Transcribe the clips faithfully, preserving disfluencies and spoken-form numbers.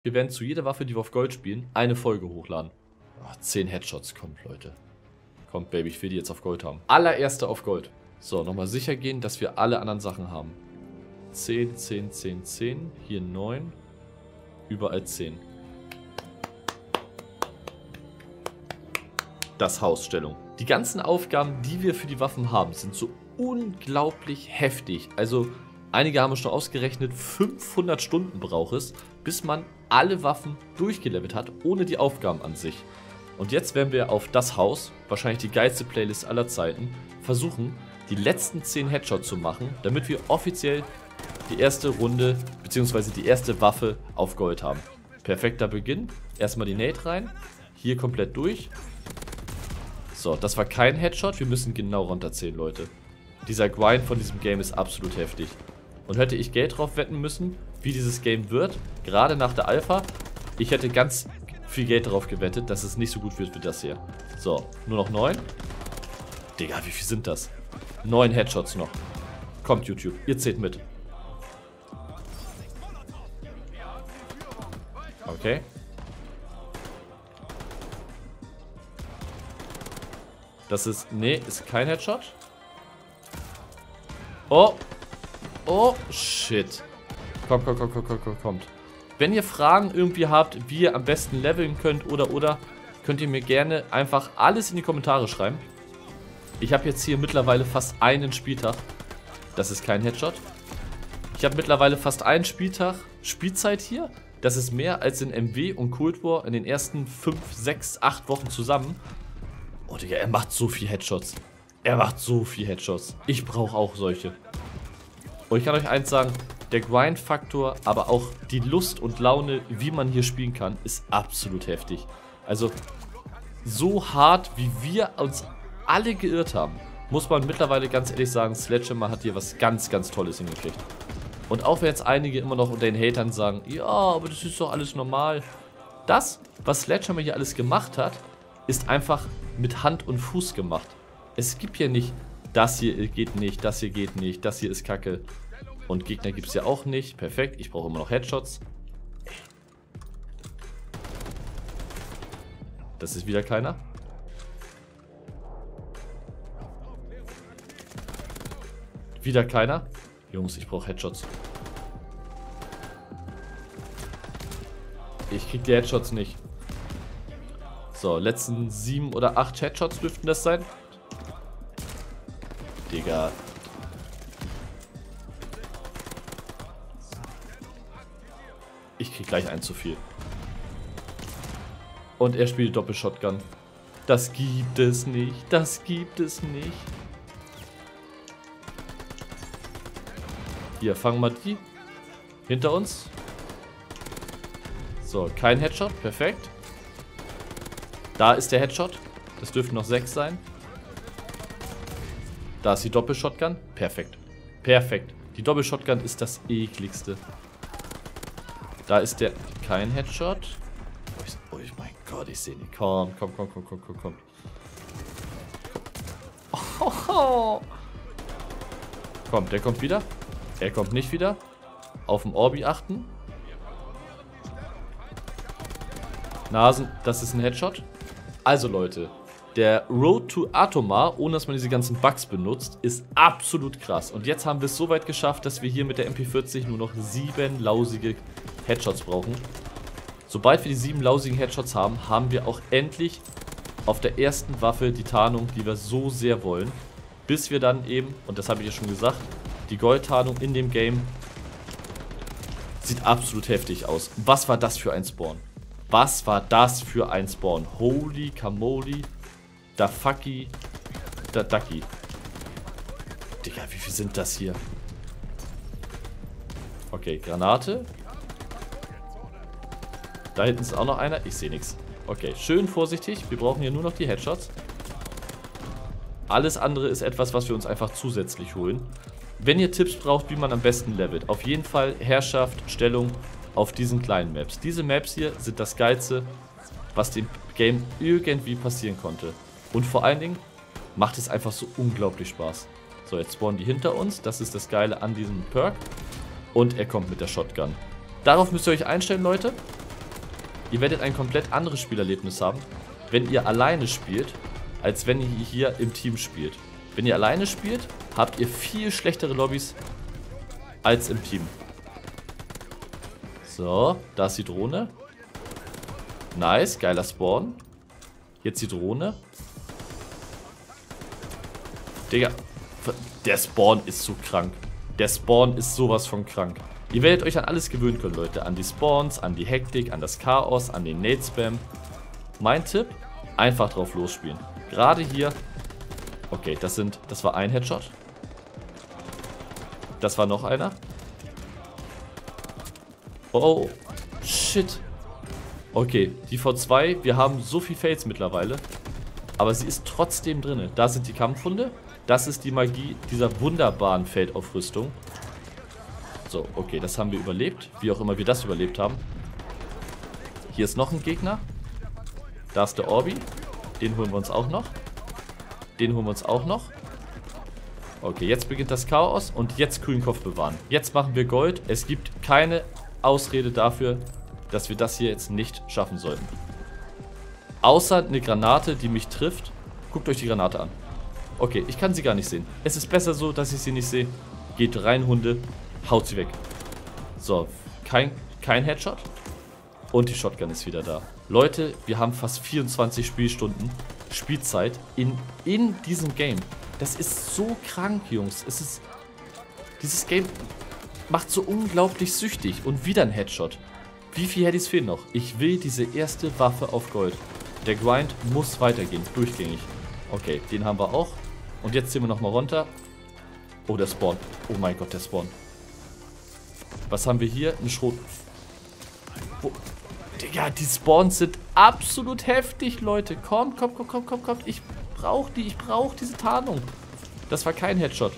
Wir werden zu jeder Waffe, die wir auf Gold spielen, eine Folge hochladen. Oh, zehn Headshots, kommt Leute. Kommt Baby, ich will die jetzt auf Gold haben. Allererste auf Gold. So, nochmal sicher gehen, dass wir alle anderen Sachen haben. zehn, zehn, zehn, zehn. Hier neun. Überall zehn. Das Hausstellung. Die ganzen Aufgaben, die wir für die Waffen haben, sind so unglaublich heftig. Also, einige haben es schon ausgerechnet, fünfhundert Stunden braucht es, bis man alle Waffen durchgelevelt hat, ohne die Aufgaben an sich. Und jetzt werden wir auf das Haus, wahrscheinlich die geilste Playlist aller Zeiten, versuchen, die letzten zehn Headshots zu machen, damit wir offiziell die erste Runde, beziehungsweise die erste Waffe auf Gold haben. Perfekter Beginn. Erstmal die Nade rein. Hier komplett durch. So, das war kein Headshot. Wir müssen genau runterzählen, Leute. Dieser Grind von diesem Game ist absolut heftig. Und hätte ich Geld drauf wetten müssen, wie dieses Game wird, gerade nach der Alpha, ich hätte ganz viel Geld darauf gewettet, dass es nicht so gut wird wie das hier. So, nur noch neun. Digga, wie viel sind das? Neun Headshots noch. Kommt YouTube, ihr zählt mit. Okay. Das ist, nee, ist kein Headshot. Oh. Oh, shit. Kommt, kommt, kommt, kommt, kommt, kommt, kommt. Wenn ihr Fragen irgendwie habt, wie ihr am besten leveln könnt oder, oder, könnt ihr mir gerne einfach alles in die Kommentare schreiben. Ich habe jetzt hier mittlerweile fast einen Spieltag. Das ist kein Headshot. Ich habe mittlerweile fast einen Spieltag Spielzeit hier. Das ist mehr als in M W und Cold War in den ersten fünf, sechs, acht Wochen zusammen. Oh Digga, er macht so viel Headshots. Er macht so viel Headshots. Ich brauche auch solche. Und ich kann euch eins sagen, der Grind-Faktor, aber auch die Lust und Laune, wie man hier spielen kann, ist absolut heftig. Also, so hart, wie wir uns alle geirrt haben, muss man mittlerweile ganz ehrlich sagen, Sledgehammer hat hier was ganz, ganz Tolles hingekriegt. Und auch wenn jetzt einige immer noch unter den Hatern sagen, ja, aber das ist doch alles normal. Das, was Sledgehammer hier alles gemacht hat, ist einfach mit Hand und Fuß gemacht. Es gibt hier nicht, das hier geht nicht, das hier geht nicht, das hier ist Kacke. Und Gegner gibt es ja auch nicht. Perfekt, ich brauche immer noch Headshots. Das ist wieder keiner. Wieder keiner. Jungs, ich brauche Headshots. Ich krieg die Headshots nicht. So, letzten sieben oder acht Headshots dürften das sein. Digga. Ich krieg gleich einen zu viel. Und er spielt Doppelshotgun. Das gibt es nicht. Das gibt es nicht. Hier, fangen wir die. Hinter uns. So, kein Headshot. Perfekt. Da ist der Headshot. Das dürften noch sechs sein. Da ist die Doppelshotgun. Perfekt. Perfekt. Die Doppelshotgun ist das ekligste. Da ist der... Kein Headshot. Oh, ich, oh mein Gott, ich sehe nicht. Komm, komm, komm, komm, komm, komm, komm. Oh, oh. Komm, der kommt wieder. Er kommt nicht wieder. Auf dem Orbi achten. Nasen, das ist ein Headshot. Also Leute, der Road to Atomar, ohne dass man diese ganzen Bugs benutzt, ist absolut krass. Und jetzt haben wir es so weit geschafft, dass wir hier mit der M P vierzig nur noch sieben lausige Headshots brauchen. Sobald wir die sieben lausigen Headshots haben, haben wir auch endlich auf der ersten Waffe die Tarnung, die wir so sehr wollen. Bis wir dann eben, und das habe ich ja schon gesagt, die Goldtarnung in dem Game sieht absolut heftig aus. Was war das für ein Spawn? Was war das für ein Spawn? Holy Kamoli. Da fucky. Da ducky. Digga, wie viel sind das hier? Okay, Granate. Da hinten ist auch noch einer. Ich sehe nichts. Okay, schön vorsichtig. Wir brauchen hier nur noch die Headshots. Alles andere ist etwas, was wir uns einfach zusätzlich holen. Wenn ihr Tipps braucht, wie man am besten levelt, auf jeden Fall Herrschaft, Stellung auf diesen kleinen Maps. Diese Maps hier sind das Geilste, was dem Game irgendwie passieren konnte. Und vor allen Dingen macht es einfach so unglaublich Spaß. So, jetzt spawnen die hinter uns. Das ist das Geile an diesem Perk. Und er kommt mit der Shotgun. Darauf müsst ihr euch einstellen, Leute. Ihr werdet ein komplett anderes Spielerlebnis haben, wenn ihr alleine spielt, als wenn ihr hier im Team spielt. Wenn ihr alleine spielt, habt ihr viel schlechtere Lobbys als im Team. So, da ist die Drohne. Nice, geiler Spawn. Jetzt die Drohne. Digga, der Spawn ist so krank. Der Spawn ist sowas von krank. Ihr werdet euch an alles gewöhnen können, Leute. An die Spawns, an die Hektik, an das Chaos, an den Nade-Spam. Mein Tipp, einfach drauf losspielen. Gerade hier. Okay, das sind, das war ein Headshot. Das war noch einer. Oh, shit. Okay, die V zwei, wir haben so viel Fails mittlerweile. Aber sie ist trotzdem drin. Da sind die Kampfhunde. Das ist die Magie dieser wunderbaren Feldaufrüstung. So, okay, das haben wir überlebt. Wie auch immer wir das überlebt haben. Hier ist noch ein Gegner. Da ist der Orbi. Den holen wir uns auch noch. Den holen wir uns auch noch. Okay, jetzt beginnt das Chaos und jetzt kühlen Kopf bewahren. Jetzt machen wir Gold. Es gibt keine Ausrede dafür, dass wir das hier jetzt nicht schaffen sollten. Außer eine Granate, die mich trifft. Guckt euch die Granate an. Okay, ich kann sie gar nicht sehen. Es ist besser so, dass ich sie nicht sehe. Geht rein, Hunde. Haut sie weg. So, kein, kein Headshot. Und die Shotgun ist wieder da. Leute, wir haben fast vierundzwanzig Spielstunden Spielzeit in, in diesem Game. Das ist so krank, Jungs. Es ist, dieses Game macht so unglaublich süchtig. Und wieder ein Headshot. Wie viel Headies fehlen noch? Ich will diese erste Waffe auf Gold. Der Grind muss weitergehen, durchgängig. Okay, den haben wir auch. Und jetzt ziehen wir nochmal runter. Oh, der Spawn. Oh mein Gott, der Spawn. Was haben wir hier? Ein Schrot. Wo? Digga, die Spawns sind absolut heftig, Leute. Kommt, kommt, kommt, kommt, kommt, kommt. Ich brauche die, ich brauche diese Tarnung. Das war kein Headshot.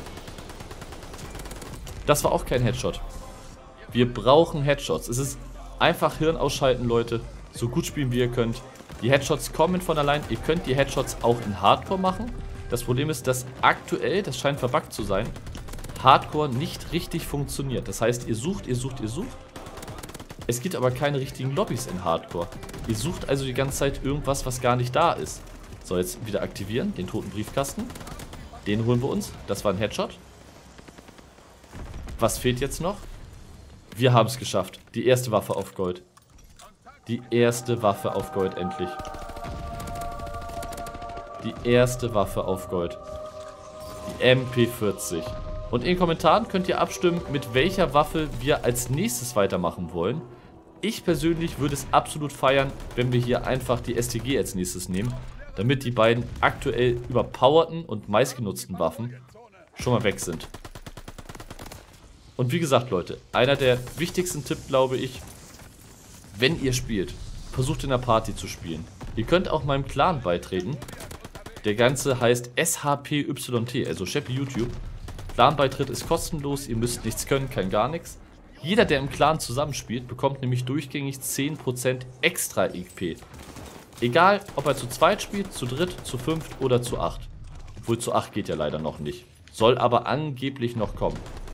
Das war auch kein Headshot. Wir brauchen Headshots. Es ist einfach Hirn ausschalten, Leute. So gut spielen, wie ihr könnt. Die Headshots kommen von allein. Ihr könnt die Headshots auch in Hardcore machen. Das Problem ist, dass aktuell, das scheint verbuggt zu sein, Hardcore nicht richtig funktioniert. Das heißt, ihr sucht, ihr sucht, ihr sucht. Es gibt aber keine richtigen Lobbys in Hardcore. Ihr sucht also die ganze Zeit irgendwas, was gar nicht da ist. So, jetzt wieder aktivieren, den toten Briefkasten. Den holen wir uns. Das war ein Headshot. Was fehlt jetzt noch? Wir haben es geschafft. Die erste Waffe auf Gold. Die erste Waffe auf Gold, endlich. Die erste Waffe auf Gold. Die M P vierzig. Und in den Kommentaren könnt ihr abstimmen, mit welcher Waffe wir als nächstes weitermachen wollen. Ich persönlich würde es absolut feiern, wenn wir hier einfach die S T G als nächstes nehmen, damit die beiden aktuell überpowerten und meistgenutzten Waffen schon mal weg sind. Und wie gesagt, Leute, einer der wichtigsten Tipps, glaube ich, wenn ihr spielt, versucht in der Party zu spielen. Ihr könnt auch meinem Clan beitreten. Der Ganze heißt S H P Y T, also Sheppy YouTube. Clan-Beitritt ist kostenlos, ihr müsst nichts können, kein gar nichts. Jeder, der im Clan zusammenspielt, bekommt nämlich durchgängig zehn Prozent extra I P. Egal, ob er zu zweit spielt, zu dritt, zu fünft oder zu acht. Obwohl zu acht geht ja leider noch nicht. Soll aber angeblich noch kommen.